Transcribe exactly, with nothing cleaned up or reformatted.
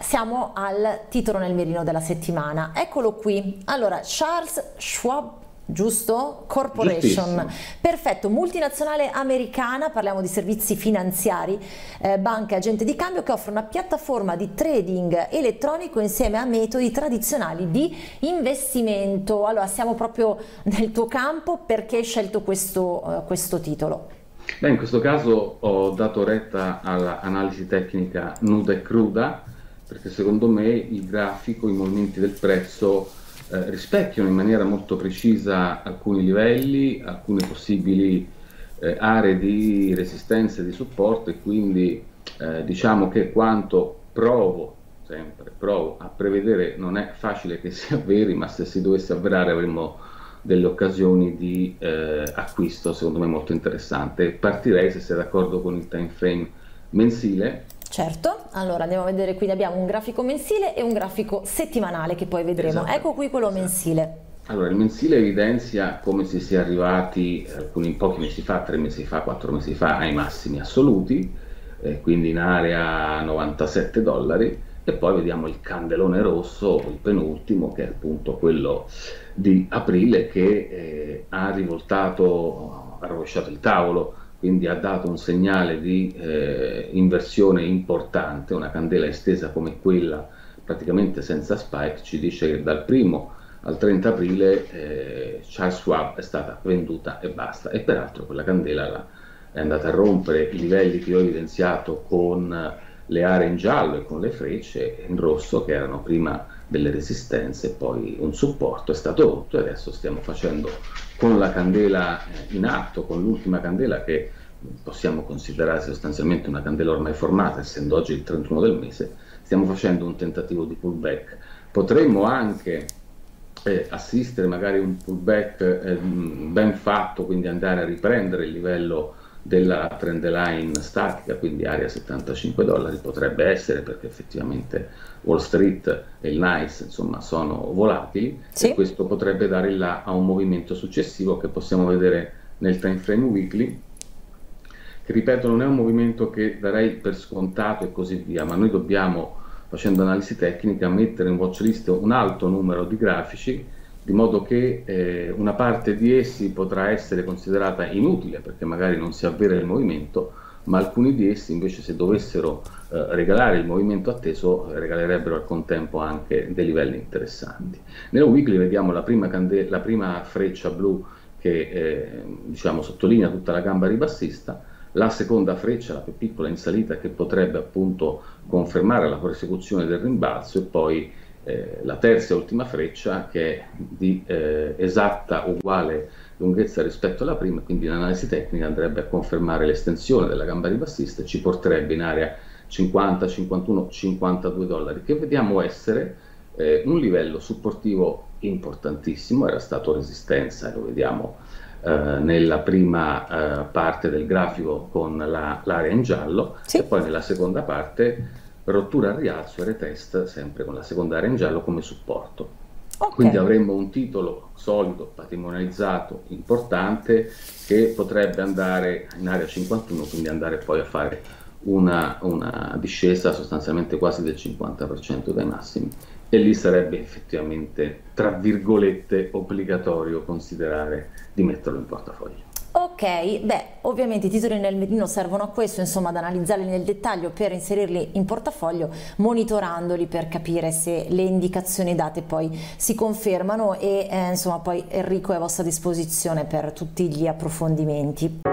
siamo al titolo nel mirino della settimana. Eccolo qui. Allora, Charles Schwab, giusto? Corporation. Perfetto, multinazionale americana, parliamo di servizi finanziari, eh, banca e agente di cambio, che offre una piattaforma di trading elettronico insieme a metodi tradizionali di investimento. Allora, siamo proprio nel tuo campo. Perché hai scelto questo, uh, questo titolo? Beh, in questo caso ho dato retta all'analisi tecnica nuda e cruda, perché secondo me il grafico, i movimenti del prezzo Eh, rispecchiano in maniera molto precisa alcuni livelli, alcune possibili eh, aree di resistenza e di supporto, e quindi eh, diciamo che quanto provo, sempre provo a prevedere, non è facile che si avveri, ma se si dovesse avverare avremmo delle occasioni di eh, acquisto secondo me molto interessante. Partirei, se sei d'accordo, con il time frame mensile. Certo, allora andiamo a vedere, quindi abbiamo un grafico mensile e un grafico settimanale che poi vedremo. Esatto. Ecco qui quello esatto. mensile. Allora, il mensile evidenzia come si sia arrivati alcuni pochi mesi fa, tre mesi fa, quattro mesi fa, ai massimi assoluti, eh, quindi in area novantasette dollari, e poi vediamo il candelone rosso, il penultimo, che è appunto quello di aprile, che eh, ha rivoltato, ha rovesciato il tavolo, quindi ha dato un segnale di eh, inversione importante. Una candela estesa come quella, praticamente senza spike, ci dice che dal primo al trenta aprile eh, Charles Schwab è stata venduta e basta, e peraltro quella candela la, è andata a rompere i livelli che ho evidenziato con le aree in giallo e con le frecce in rosso, che erano prima delle resistenze, poi un supporto è stato rotto, e adesso stiamo facendo con la candela in atto, con l'ultima candela, che possiamo considerare sostanzialmente una candela ormai formata, essendo oggi il trentuno del mese, stiamo facendo un tentativo di pullback. Potremmo anche eh, assistere magari a un pullback eh, ben fatto, quindi andare a riprendere il livello della trend line statica, quindi area settantacinque dollari, potrebbe essere, perché effettivamente Wall Street e il Nice insomma sono volatili, sì. E questo potrebbe dare il là a un movimento successivo che possiamo vedere nel time frame weekly, che ripeto non è un movimento che darei per scontato e così via, ma noi dobbiamo, facendo analisi tecnica, mettere in watch list un alto numero di grafici, di modo che eh, una parte di essi potrà essere considerata inutile perché magari non si avvera il movimento, ma alcuni di essi invece, se dovessero eh, regalare il movimento atteso, regalerebbero al contempo anche dei livelli interessanti. Nel weekly vediamo la prima, la prima freccia blu che eh, diciamo sottolinea tutta la gamba ribassista, la seconda freccia, la più piccola in salita, che potrebbe appunto confermare la prosecuzione del rimbalzo, e poi Eh, la terza e ultima freccia che è di eh, esatta uguale lunghezza rispetto alla prima, quindi l'analisi tecnica andrebbe a confermare l'estensione della gamba ribassista e ci porterebbe in area cinquanta, cinquantuno, cinquantadue dollari, che vediamo essere eh, un livello supportivo importantissimo. Era stato resistenza, e lo vediamo eh, nella prima eh, parte del grafico con la, l'area in giallo, sì. E poi nella seconda parte rottura al rialzo e retest, sempre con la seconda area in giallo come supporto. Okay. Quindi avremmo un titolo solido, patrimonializzato, importante, che potrebbe andare in area cinquantuno, quindi andare poi a fare una, una discesa sostanzialmente quasi del cinquanta per cento dai massimi, e lì sarebbe effettivamente, tra virgolette, obbligatorio considerare di metterlo in portafoglio. Ok, beh, ovviamente i titoli nel mirino servono a questo, insomma, ad analizzarli nel dettaglio per inserirli in portafoglio, monitorandoli per capire se le indicazioni date poi si confermano, e eh, insomma poi Enrico è a vostra disposizione per tutti gli approfondimenti.